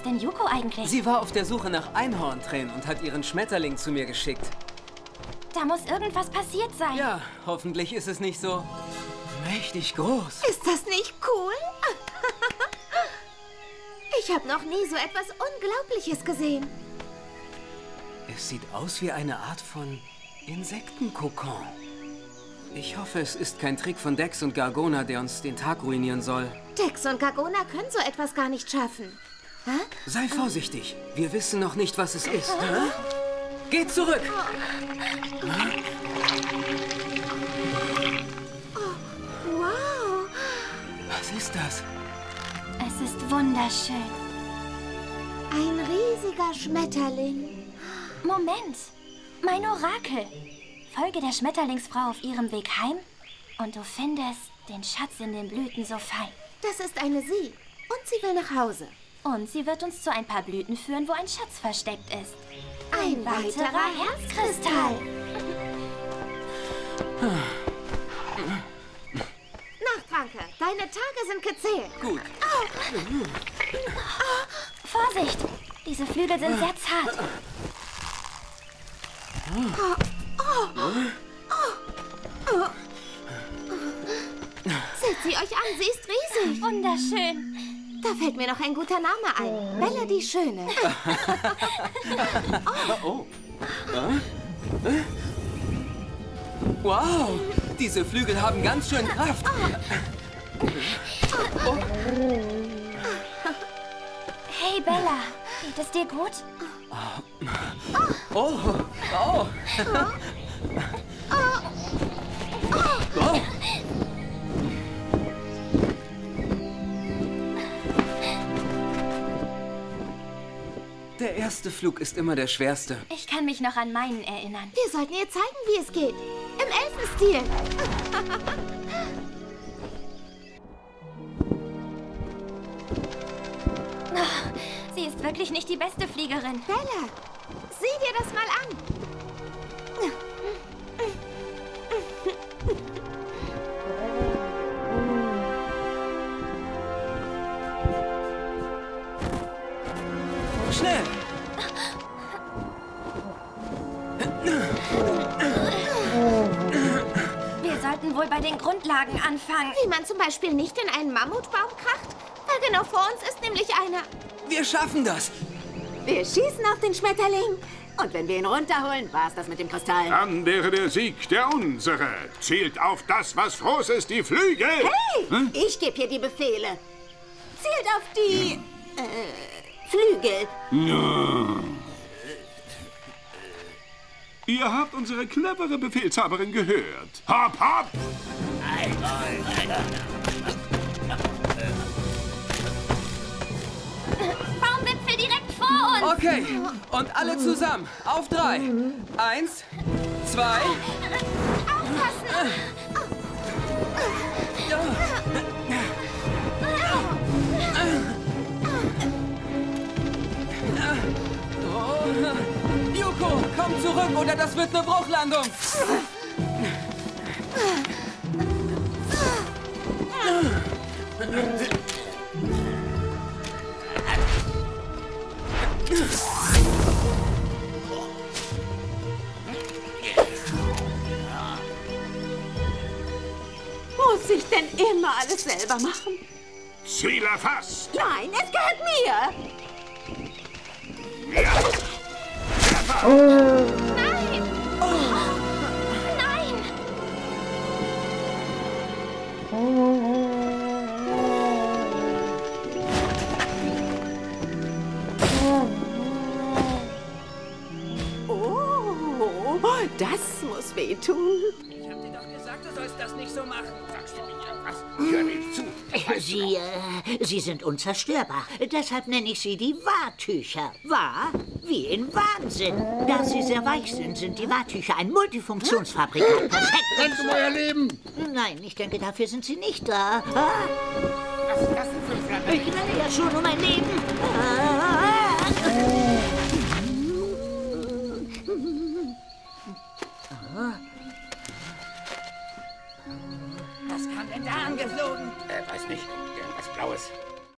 ist denn Yuko eigentlich? Sie war auf der Suche nach Einhorntränen und hat ihren Schmetterling zu mir geschickt. Da muss irgendwas passiert sein. Ja, hoffentlich ist es nicht so mächtig groß. Ist das nicht cool? Ich habe noch nie so etwas Unglaubliches gesehen. Es sieht aus wie eine Art von Insektenkokon. Ich hoffe, es ist kein Trick von Dex und Gargona, der uns den Tag ruinieren soll. Dex und Gargona können so etwas gar nicht schaffen. Hä? Sei vorsichtig. Wir wissen noch nicht, was es ist. Hä? Geht zurück! Wow. Was ist das? Es ist wunderschön. Ein riesiger Schmetterling. Moment, mein Orakel. Folge der Schmetterlingsfrau auf ihrem Weg heim und du findest den Schatz in den Blüten so fein. Das ist eine Sie. Und sie will nach Hause. Und sie wird uns zu ein paar Blüten führen, wo ein Schatz versteckt ist. Ein weiterer Herzkristall. Nachtranke, deine Tage sind gezählt. Gut. Vorsicht, diese Flügel sind sehr zart. Seht sie euch an, sie ist riesig. Wunderschön. Da fällt mir noch ein guter Name ein. Bella die Schöne. Oh. Wow, diese Flügel haben ganz schön Kraft. Hey Bella, geht es dir gut? Oh. Oh. Oh. Der erste Flug ist immer der schwerste. Ich kann mich noch an meinen erinnern. Wir sollten ihr zeigen, wie es geht. Im Elfenstil. Sie ist wirklich nicht die beste Fliegerin. Bella, sieh dir das mal an. Schnell! Wir sollten wohl bei den Grundlagen anfangen. Wie man zum Beispiel nicht in einen Mammutbaum kracht. Weil genau vor uns ist nämlich einer. Wir schaffen das! Wir schießen auf den Schmetterling. Und wenn wir ihn runterholen, war's das mit dem Kristall. Dann wäre der Sieg der unsere. Zielt auf das, was groß ist, die Flügel. Hey, ich gebe hier die Befehle. Zielt auf die... Flügel. Ihr habt unsere clevere Befehlshaberin gehört. Hopp, hopp! Baumwipfel direkt vor uns. Okay, und alle zusammen. Auf 3. 1, 2. Aufpassen. Yuko, komm zurück oder das wird eine Bruchlandung. Muss ich denn immer alles selber machen? Ziel erfasst! Nein, es gehört mir. Ja. Treffer! Nein. Nein. Oh, das muss wehtun. Ich hab dir doch gesagt, du sollst das nicht so machen. Sagst du nicht etwas? Hör nicht zu. Sie sind unzerstörbar. Deshalb nenne ich sie die Wahrtücher. Wahr wie in Wahnsinn. Da sie sehr weich sind, sind die Wahrtücher ein Multifunktionsfabrikat. Perfekt. Kannst du euer Leben? Nein, ich denke, dafür sind sie nicht da. Ah, Was ist das denn für ein Flatter? ich renne ja schon um mein Leben. Was kam denn da angeflogen? Weiß nicht. Irgendwas Blaues.